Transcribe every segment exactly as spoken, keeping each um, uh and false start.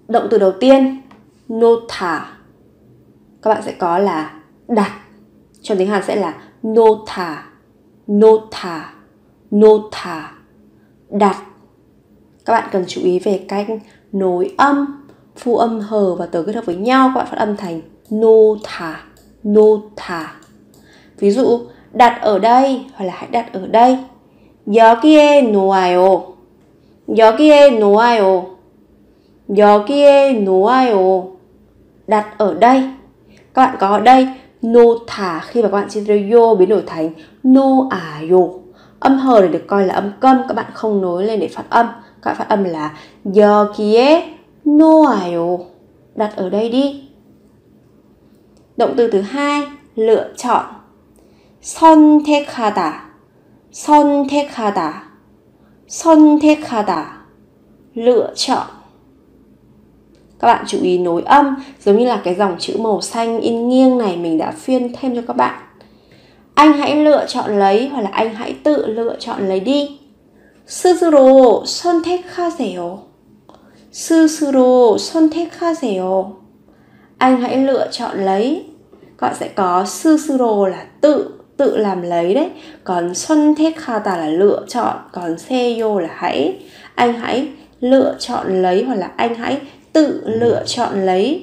Động từ đầu tiên nota, các bạn sẽ có là đặt. Trong tiếng Hàn sẽ là nota, nota, nota, đặt. Các bạn cần chú ý về cách nối âm, phụ âm hờ và tờ kết hợp với nhau, các bạn phát âm thành nota, nota. Ví dụ đặt ở đây hoặc là hãy đặt ở đây. 여기에 놓아요. 여기에 놓아요. 여기에 놓아요. Đặt ở đây. Các bạn có ở đây nota, khi mà các bạn chia yo biến đổi thành noayo. Âm hờ để được coi là âm câm, các bạn không nối lên để phát âm. Các bạn phát âm là 여기에 놓아요. Đặt ở đây đi. Động từ thứ hai, lựa chọn. 선택하다, 선택하다, 선택하다, lựa chọn. Các bạn chú ý nối âm, giống như là cái dòng chữ màu xanh in nghiêng này mình đã phiên thêm cho các bạn. Anh hãy lựa chọn lấy hoặc là anh hãy tự lựa chọn lấy đi. 스스로 선택하세요. 스스로 선택하세요. Anh hãy lựa chọn lấy. Các bạn sẽ có 스스로 là tự, tự làm lấy đấy. Còn 선택하다 là lựa chọn, còn 세요 là hãy. Anh hãy lựa chọn lấy hoặc là anh hãy tự lựa chọn lấy.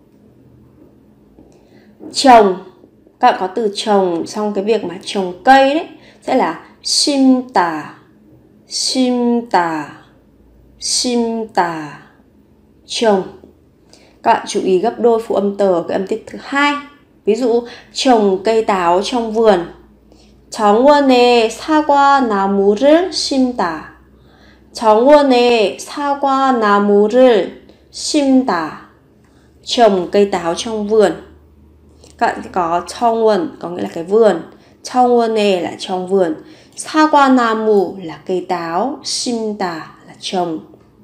Trồng. Các bạn có từ trồng trong cái việc mà trồng cây đấy, sẽ là 심다, 심다, 심다, trồng. Các bạn chú ý gấp đôi phụ âm tờ cái âm tiết thứ hai. Ví dụ trồng cây táo trong vườn. 정원에 사과 나무를 심다. 정원에 사과 나무를 심다. Trồng cây táo trong vườn. Các bạn sẽ có 정원 có nghĩa là cái vườn. 정원에 là trong vườn. 사과 나무 là cây táo. 심다 là trồng.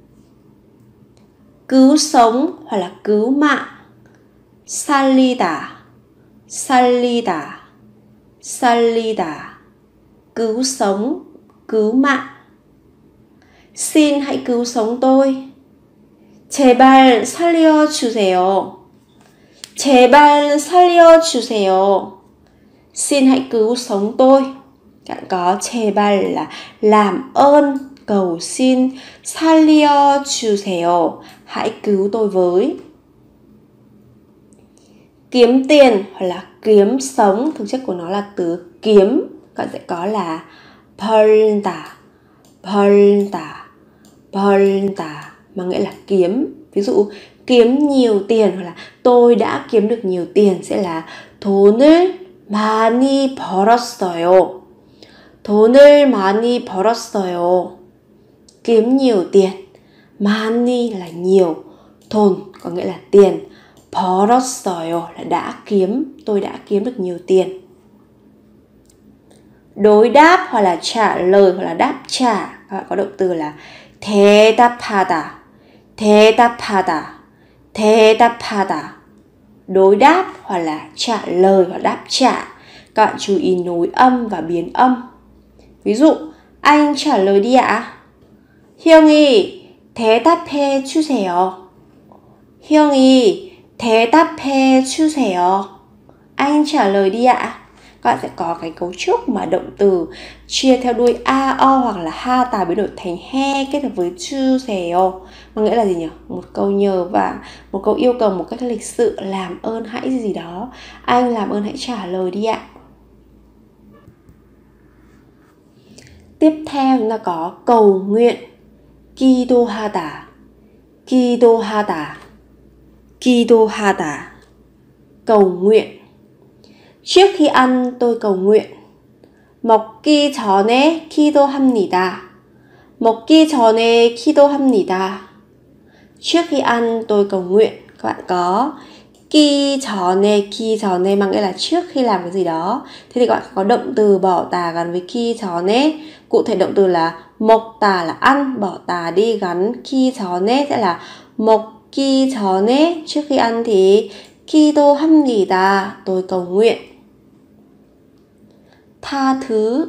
Cứu sống hoặc là cứu mạng. 살리다, 살리다, 살리다, cứu sống, cứu mạng. Xin hãy cứu sống tôi. 제발 살려주세요. 제발 살려주세요. Xin hãy cứu sống tôi. Các bạn có 제발 là làm ơn, cầu xin. 살려주세요, hãy cứu tôi với. Kiếm tiền hoặc là kiếm sống, thực chất của nó là từ kiếm. Các bạn sẽ có là 벌다, 벌다, 벌다, mà nghĩa là kiếm. Ví dụ kiếm nhiều tiền hoặc là tôi đã kiếm được nhiều tiền sẽ là 돈을 많이 벌었어요. 돈을 많이 벌었어요. Kiếm nhiều tiền. 많이 là nhiều. 돈 có nghĩa là tiền. 벌었어요 là đã kiếm, tôi đã kiếm được nhiều tiền. Đối đáp hoặc là trả lời hoặc là đáp trả. Các bạn có động từ là 대답하다, 대답하다, 대답하다. Đối đáp hoặc là trả lời hoặc đáp trả. Các bạn chú ý nối âm và biến âm. Ví dụ, anh trả lời đi ạ. 형이 대답해 주세요. 형이 대답해 주세요. Anh trả lời đi ạ. Các bạn sẽ có cái cấu trúc mà động từ chia theo đuôi a, o hoặc là ha tà biến đổi thành he kết hợp với 주세요. Mà nghĩa là gì nhỉ? Một câu nhờ và một câu yêu cầu một cách lịch sự, làm ơn hãy gì gì đó. Anh làm ơn hãy trả lời đi ạ. Tiếp theo chúng ta có cầu nguyện. 기도하다, 기도하다, 기도하다, cầu nguyện. Trước khi ăn tôi cầu nguyện. 먹기 전에 기도합니다. 먹기 전에 기도합니다. Trước khi ăn tôi cầu nguyện. Các bạn có 기 전에, 기 전에 mang nghĩa là trước khi làm cái gì đó. Thế thì các bạn có động từ bỏ tà gắn với 기 전에. Cụ thể động từ là 먹다 là ăn, bỏ tà đi gắn 기 전에 sẽ là 먹기 전에. Trước khi ăn thì 기도합니다, tôi cầu nguyện. tha thứ.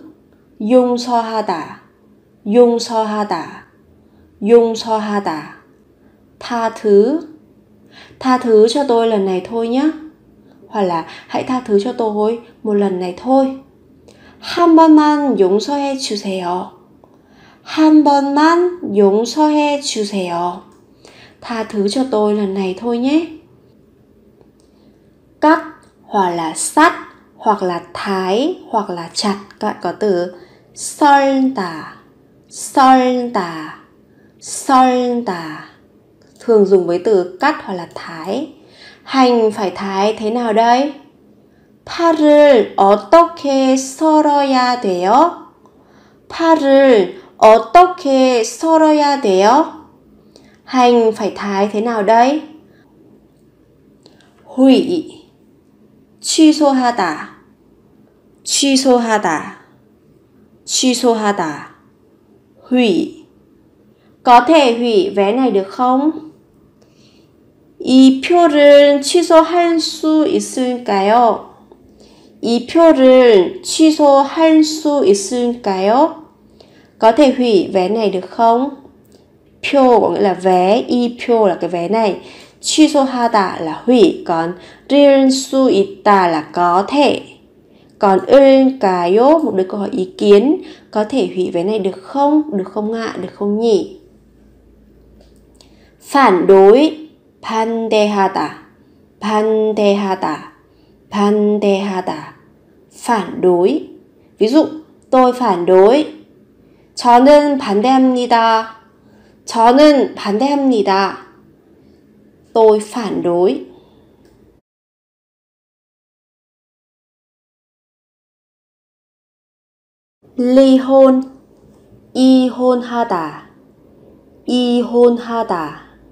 용서하다, 용서하다, 용서하다, tha thứ. Tha thứ cho tôi lần này thôi nhé. Hoặc là hãy tha thứ cho tôi một lần này thôi. 한 번만 용서해 주세요. 한 번만 용서해 주세요. Tha thứ cho tôi lần này thôi nhé. Cắt hoặc là sắt, hoặc là thái, hoặc là chặt. Các bạn có từ 썰다, 썰다, 썰다. Thường dùng với từ cắt hoặc là thái. Hành phải thái thế nào đây? 팔을 어떻게 썰어야 돼요? 팔을 어떻게 썰어야 돼요? Hành phải thái thế nào đây? hủy, 취소하다, 취소하다, 취소하다, hủy. Có thể hủy vé này được không? 이 표를 취소할 수 있을까요? 이 표를 취소할 수 있을까요? Có thể hủy vé này được không? 표 có nghĩa là vé, 이 표 là cái vé này, 취소하다 là hủy, còn 릴 수 있다 là có thể. Còn 을까요, một đứa câu hỏi ý kiến, có thể hủy vé này được không? Được không ạ? Được không nhỉ? Phản đối, 반대하다, 반대하다, 반대하다. Phản đối. Ví dụ, tôi phản đối. 저는 반대합니다. 저는 반대합니다. Tôi phản đối. ly hôn, 이혼하다, 이혼하다,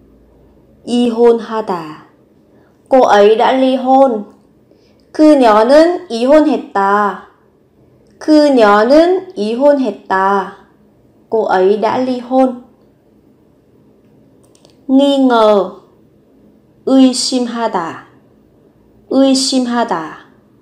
이혼하다. Cô ấy đã ly hôn. 그녀는 이혼했다. 그녀는 이혼했다. Cô ấy đã ly hôn. nghi ngờ, 의심하다, 의심하다,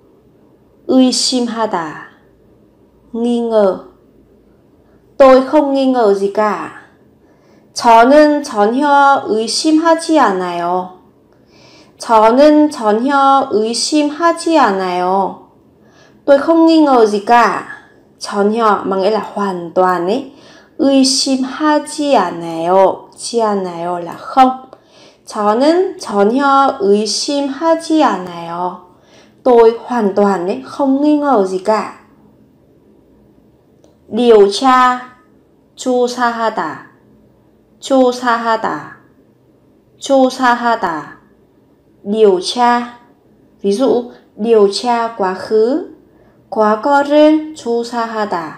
의심하다. Nghi ngờ. Tôi không nghi ngờ gì cả. 저는 전혀 의심하지 않아요. 저는 전혀 의심하지 않아요. Tôi không nghi ngờ gì cả. 전혀 mà nghĩa là hoàn toàn ấy. 의심하지 않아요. 지 않아요 là không. 저는 전혀 의심하지 않아요. Tôi hoàn toàn ấy, không nghi ngờ gì cả. điều tra, 조사하다, 조사하다, 조사하다. điều tra. Ví dụ, điều tra quá khứ. 과거를 조사하다,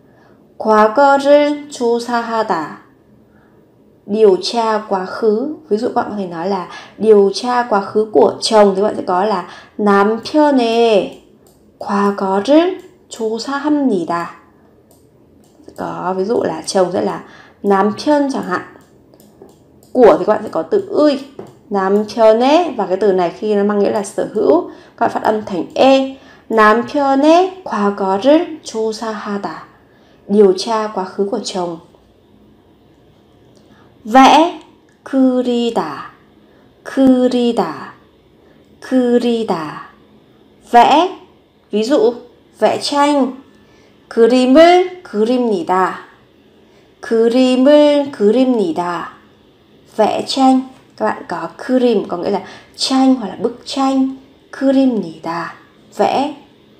과거를 조사하다. Điều tra quá khứ. Ví dụ các bạn có thể nói là điều tra quá khứ của chồng thì bạn sẽ có là 남편의 과거를 조사합니다. Có ví dụ là chồng sẽ là 남편 chẳng hạn. Của thì các bạn sẽ có từ ươi. 남편의 và cái từ này khi nó mang nghĩa là sở hữu, các bạn phát âm thành e. 남편의 과거를 조사하다. Điều tra quá khứ của chồng. vẽ, 그리다, 그리다, 그리다. Vẽ. Ví dụ, vẽ tranh. 그림을 그립니다. 그림을 그립니다. Vẽ tranh. Các bạn có 그림 có nghĩa là tranh hoặc là bức tranh. 그립니다. Vẽ.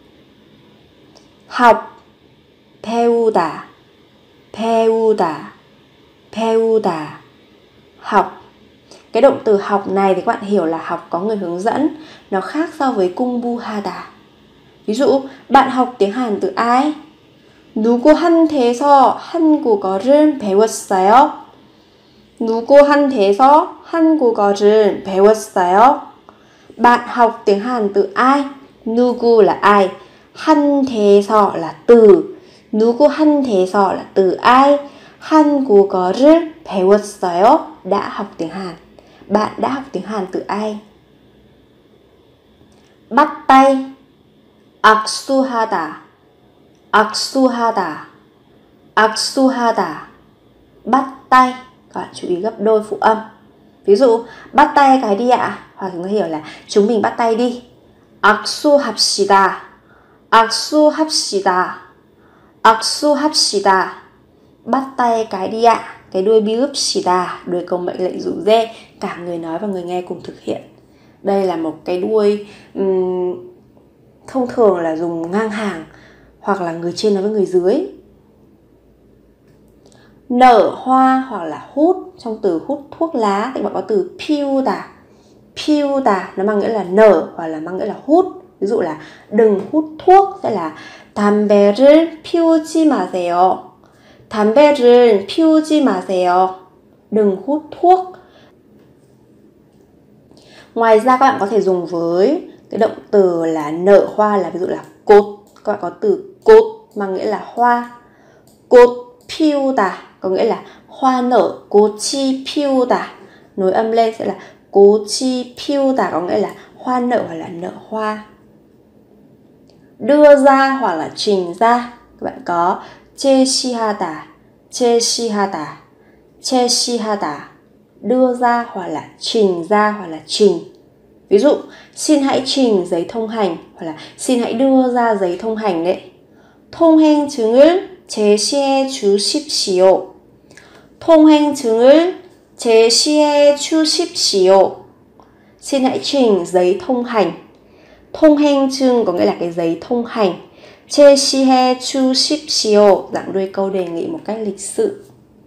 học, 배우다, 배우다, 배우다. Học. Cái động từ học này thì các bạn hiểu là học có người hướng dẫn. Nó khác so với 공부하다. Ví dụ, bạn học tiếng Hàn từ ai? 누구한테서 한국어를 배웠어요? 누구한테서 한국어를 배웠어요? Bạn học tiếng Hàn từ ai? 누구 là ai? 한테서 là từ. 누구한테서 là từ ai? 한국어를 배웠어요? Đã học tiếng Hàn. Bạn đã học tiếng Hàn từ ai? bắt tay, 악수하다, 악수하다, 악수하다. Bắt tay. Các bạn chú ý gấp đôi phụ âm. Ví dụ bắt tay cái đi ạ, hoặc chúng ta hiểu là chúng mình bắt tay đi. 악수합시다. 악수합시다. 악수합시다. Bắt tay cái đi ạ. Cái đuôi bi읍시다, đuôi câu mệnh lệnh rủ rê, cả người nói và người nghe cùng thực hiện. Đây là một cái đuôi um, thông thường là dùng ngang hàng, hoặc là người trên nói với người dưới. Nở hoa hoặc là hút, trong từ hút thuốc lá thì bạn có từ 피우다. 피우다 nó mang nghĩa là nở hoặc là mang nghĩa là hút. Ví dụ là đừng hút thuốc sẽ là 담배를 피우지 마세요. 담배를 피우지 마세요. Đừng hút thuốc. Ngoài ra các bạn có thể dùng với cái động từ là nở hoa, là ví dụ là 꽃. Các bạn có từ 꽃 mang nghĩa là hoa. 꽃 피우다 có nghĩa là hoa nở. 꽃이 피우다 nối âm lên sẽ là 꽃이 피우다 có nghĩa là hoa nở hoặc là nở hoa. Đưa ra hoặc là trình ra, các bạn có 제시하다, 제시하다, 제시하다. Đưa ra hoặc là trình ra hoặc là trình. Ví dụ xin hãy trình giấy thông hành hoặc là xin hãy đưa ra giấy thông hành đấy. 통행증을 제시해 주십시오. 통행증을 제시해 주십시오. Xin hãy trình giấy thông hành. 통행증 có nghĩa là cái giấy thông hành. 제시해 주십시오 dạng đuôi câu đề nghị một cách lịch sự.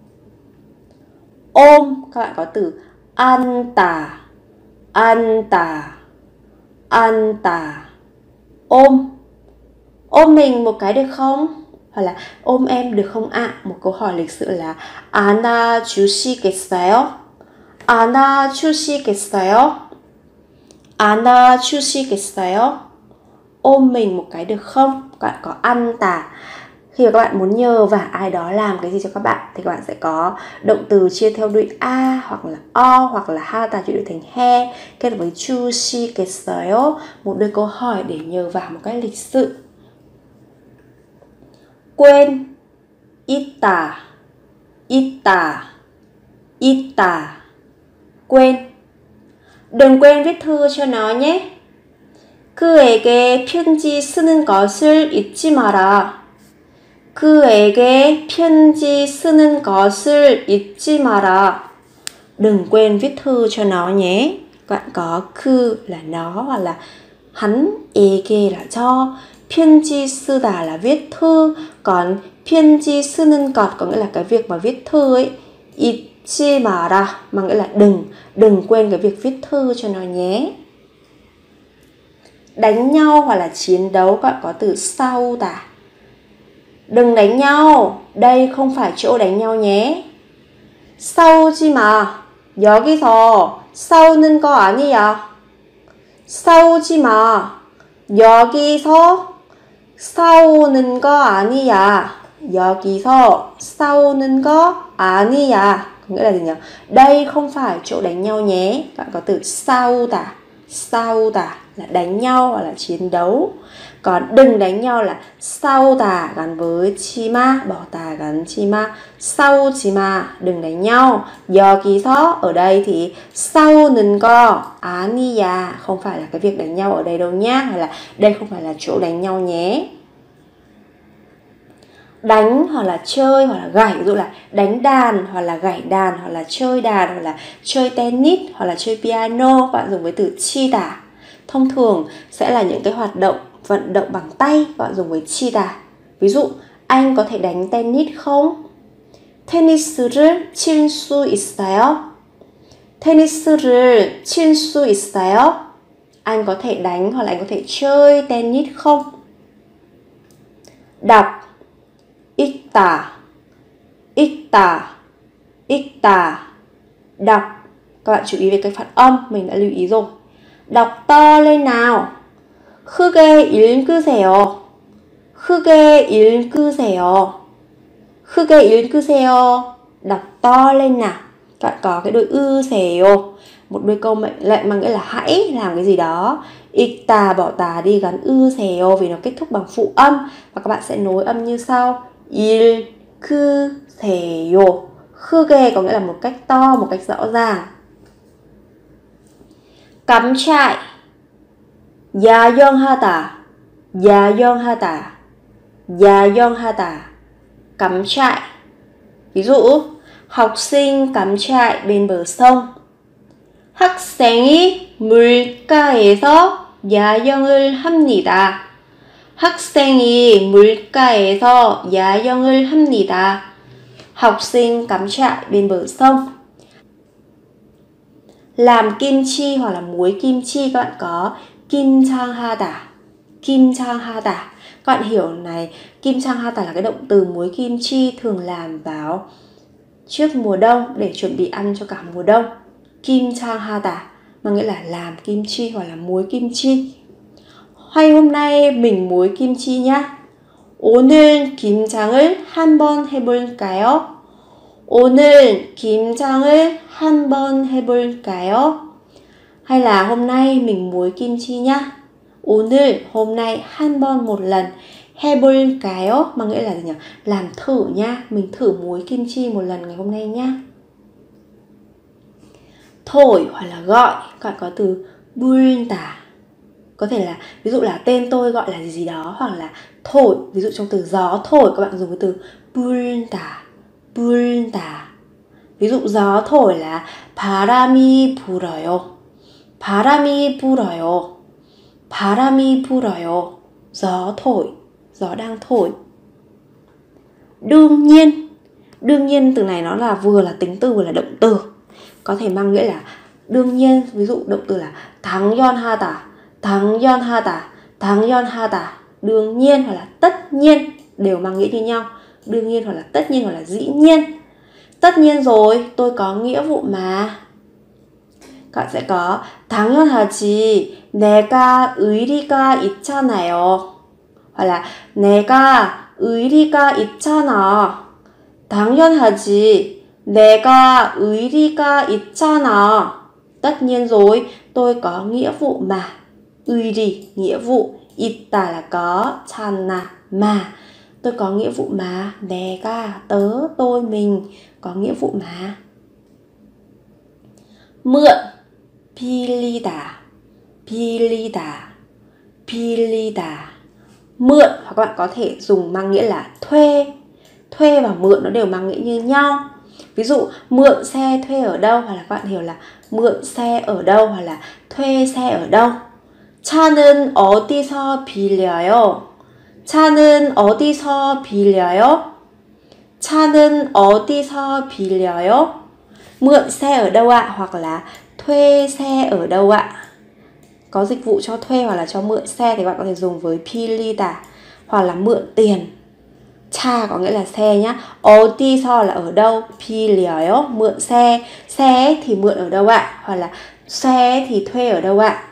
Ôm, các bạn có từ 안다, 안다, 안다. Ôm. Ôm mình một cái được không? Hoặc là ôm em được không ạ? À? Một câu hỏi lịch sự là 안아주시겠어요? 안아주시겠어요? 안아주시겠어요? Ôm mình một cái được không? Các bạn có ăn tà. Khi mà các bạn muốn nhờ vả ai đó làm cái gì cho các bạn thì các bạn sẽ có động từ chia theo đuôi a hoặc là o hoặc là ha tà chuyển đổi thành he kết hợp với 주시겠어요, một đuôi câu hỏi để nhờ vả một cách lịch sự. Quên, 있다, 있다, 있다. Quên. Đừng quên viết thư cho nó nhé. 그에게 편지 쓰는 것을 잊지 마라. 그에게 편지 쓰는 것을 잊지 마라. Đừng quên viết thư cho nó nhé. Các bạn có 그 là nó hoặc là hắn, 에게 là cho, 편지 쓰다 là viết thư, còn 편지 쓰는 것 có nghĩa là cái việc mà viết thư ấy. 잊지 마라 mang nghĩa là đừng, đừng quên cái việc viết thư cho nó nhé. Đánh nhau hoặc là chiến đấu, các bạn có từ 싸우다. Đừng đánh nhau, đây không phải chỗ đánh nhau nhé. 싸우지 마. 여기서 싸우는 거 아니야. 싸우지 마. 여기서 싸우는 거 아니야. 여기서 싸우는 거 아니야. Có nghĩa là gì nhỉ? Đây không phải chỗ đánh nhau nhé. Các bạn có từ 싸우다. 싸우다 là đánh nhau hoặc là chiến đấu. Còn đừng đánh nhau là 싸우다 gắn với 치마, bỏ tà gắn 치마. 싸우지 마, đừng đánh nhau. 여기서 ở đây thì 싸우는 거 아니야, không phải là cái việc đánh nhau ở đây đâu nhá, hay là đây không phải là chỗ đánh nhau nhé. Đánh hoặc là chơi hoặc là gảy, ví dụ là đánh đàn hoặc là gảy đàn hoặc là chơi đàn hoặc là chơi tennis hoặc là chơi piano, bạn dùng với từ 치다. Thông thường sẽ là những cái hoạt động vận động bằng tay, bạn dùng với 치다. Ví dụ anh có thể đánh tennis không? 테니스를 칠 수 있어요? 테니스를 칠 수 있어요? Anh có thể đánh hoặc là anh có thể chơi tennis không? Đọc 읽다, 읽다, 읽다. Đọc, các bạn chú ý về cái phát âm, mình đã lưu ý rồi. Đọc to lên nào. 크게 읽으세요. 크게 읽으세요. 크게 읽으세요. Đọc to lên nào. Các bạn có cái đuôi 으세요, một đuôi câu mệnh lệnh mang nghĩa là hãy làm cái gì đó. 읽다 bỏ tà đi gắn 으세요 vì nó kết thúc bằng phụ âm, và các bạn sẽ nối âm như sau. 읽으세요. 크게 có nghĩa là một cách to, một cách rõ ràng. 깜짝, 야영하다, 야영하다, 야영하다, 깜짝. Ví dụ, học sinh cắm trại bên bờ sông. 학생이 물가에서 야영을 합니다. 학생이 물가에서 야영을 합니다. Học sinh cắm trại bên bờ sông. Làm kim chi hoặc là muối kim chi, các bạn có 김장하다, 김장하다. Các bạn hiểu này, 김장하다 là cái động từ muối kim chi thường làm vào trước mùa đông để chuẩn bị ăn cho cả mùa đông. 김장하다 mang nghĩa là làm kim chi hoặc là muối kim chi. Hay hôm nay mình muối kim chi nhá. 오늘 김장을 한번 해볼까요? 오늘 김장을 한번 해볼까요? Hay là hôm nay mình muối kim chi nhá. 오늘 hôm nay 한번 một lần. 해볼까요 mang nghĩa là gì nhỉ? Làm thử nha, mình thử muối kim chi một lần ngày hôm nay nhá. Thổi hoặc là gọi, các bạn có từ 불다. Có thể là ví dụ là tên tôi gọi là gì gì đó, hoặc là thổi, ví dụ trong từ gió thổi các bạn dùng cái từ 불다, 불다. Ví dụ gió thổi là 바람이 불어요, 바람이 불어요, 바람이 불어요. Gió thổi, gió đang thổi. Đương nhiên, đương nhiên từ này nó là vừa là tính từ vừa là động từ, có thể mang nghĩa là đương nhiên. Ví dụ động từ là 당연하다, 당연하다, 당연하다. Đương nhiên hoặc là tất nhiên đều mang nghĩa như nhau. Đương nhiên hoặc là tất nhiên hoặc là dĩ nhiên. Tất nhiên rồi, tôi có nghĩa vụ mà. Các bạn sẽ có 당연하지, 내가 의리가 있잖아요. Hoặc là 내가 의리가 있잖아. 당연하지, 내가 의리가 있잖아. Tất nhiên rồi, tôi có nghĩa vụ mà. 의리, nghĩa vụ. 있다 là có, 잖아, mà. Tôi có nghĩa vụ mà. 내가, tớ, tôi, mình có nghĩa vụ mà. Mượn, 빌리다, 빌리다, 빌리다. Mượn hoặc các bạn có thể dùng mang nghĩa là thuê. Thuê và mượn nó đều mang nghĩa như nhau. Ví dụ mượn xe thuê ở đâu, hoặc là các bạn hiểu là mượn xe ở đâu, hoặc là thuê xe ở đâu. 차는 어디서 빌려요? 차는 어디서 빌려요? 차는 어디서 빌려요? Mượn xe ở đâu ạ? Hoặc là thuê xe ở đâu ạ? Có dịch vụ cho thuê hoặc là cho mượn xe thì bạn có thể dùng với 빌리다, hoặc là mượn tiền. 차 có nghĩa là xe nhá. 어디서 là ở đâu. 빌려요 mượn xe. Xe thì mượn ở đâu ạ? Hoặc là xe thì thuê ở đâu ạ?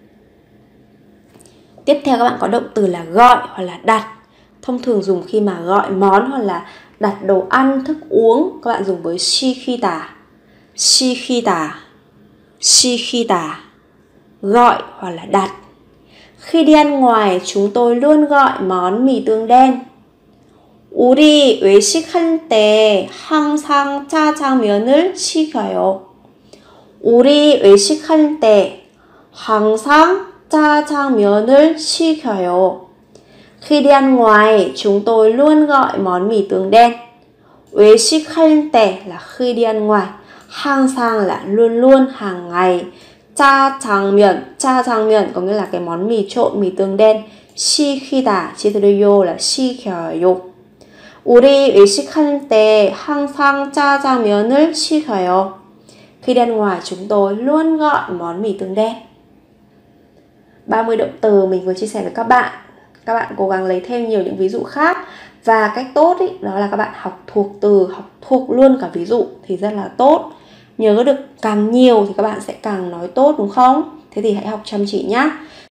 Tiếp theo các bạn có động từ là gọi hoặc là đặt. Thông thường dùng khi mà gọi món hoặc là đặt đồ ăn, thức uống. Các bạn dùng với 시키다, 시키다, 시키다. Gọi hoặc là đặt. Khi đi ăn ngoài chúng tôi luôn gọi món mì tương đen. 우리 외식할 때 항상 짜장면을 시켜요. 우리 외식할 때 항상 짜장면을 시켜요. Khi đi ăn ngoài chúng tôi luôn gọi món mì tương đen. 외식할 때 là khi đi ăn ngoài. 항상 là luôn luôn, hàng ngày. 짜장면, 짜장면 có nghĩa là cái món mì trộn, mì tương đen. 시키다, 시키요 là 시켜요. 우리 외식할 때 항상 짜장면을 시켜요. Khi đi ăn ngoài chúng tôi luôn gọi món mì tương đen. ba mươi động từ mình vừa chia sẻ với các bạn. Các bạn cố gắng lấy thêm nhiều những ví dụ khác. Và cách tốt ý, đó là các bạn học thuộc từ, học thuộc luôn cả ví dụ thì rất là tốt. Nhớ được càng nhiều thì các bạn sẽ càng nói tốt đúng không? Thế thì hãy học chăm chỉ nhé.